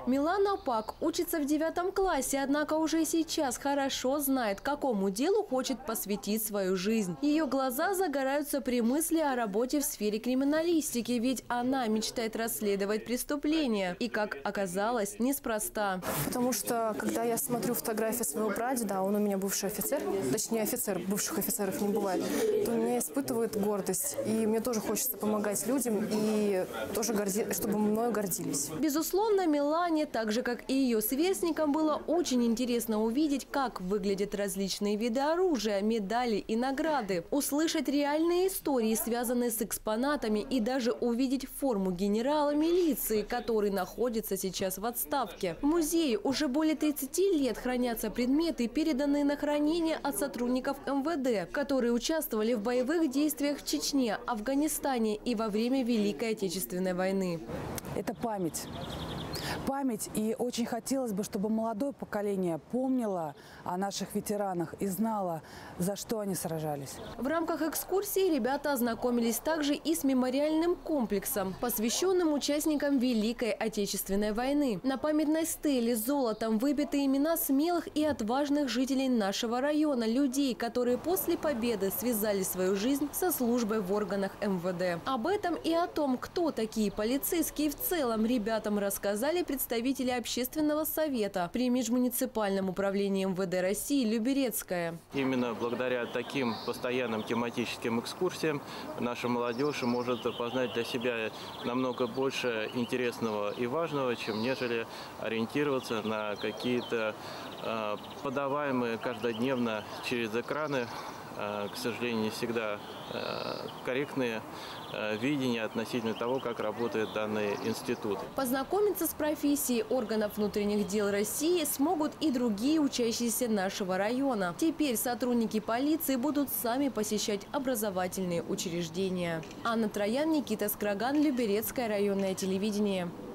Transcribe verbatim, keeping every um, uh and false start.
Милана Пак учится в девятом классе, однако уже сейчас хорошо знает, какому делу хочет посвятить свою жизнь. Ее глаза загораются при мысли о работе в сфере криминалистики, ведь она мечтает расследовать преступления. И, как оказалось, неспроста. Потому что, когда я смотрю фотографии своего прадеда, он у меня бывший офицер, точнее офицер, бывших офицеров не бывает, то меня испытывает гордость. И мне тоже хочется помогать людям и тоже горди... чтобы мною гордились. Безусловно, Милане, так же как и ее сверстникам, было очень интересно увидеть, как выглядят различные виды оружия, медали и награды, услышать реальные истории, связанные с экспонатами, и даже увидеть форму генерала милиции, который находится сейчас в отставке. В музее уже более тридцати лет хранятся предметы, переданные на хранение от сотрудников эм вэ дэ, которые участвовали в боевых действиях в Чечне, Афганистане и во время Великой Отечественной войны. Это память. Память, и очень хотелось бы, чтобы молодое поколение помнило о наших ветеранах и знало, за что они сражались. В рамках экскурсии ребята ознакомились также и с мемориальным комплексом, посвященным участникам Великой Отечественной войны. На памятной стеле золотом выбиты имена смелых и отважных жителей нашего района, людей, которые после победы связали свою жизнь со службой в органах эм вэ дэ. Об этом и о том, кто такие полицейские в целом, ребятам рассказали представители общественного совета при межмуниципальном управлении эм вэ дэ России «Люберецкая». Именно благодаря таким постоянным тематическим экскурсиям наша молодежь может познать для себя намного больше интересного и важного, чем нежели ориентироваться на какие-то э, подаваемые каждодневно через экраны, э, к сожалению, не всегда э, корректные видение относительно того, как работает данный институт. Познакомиться с профессией органов внутренних дел России смогут и другие учащиеся нашего района. Теперь сотрудники полиции будут сами посещать образовательные учреждения. Анна Троян, Никита Скраган, Люберецкое районное телевидение.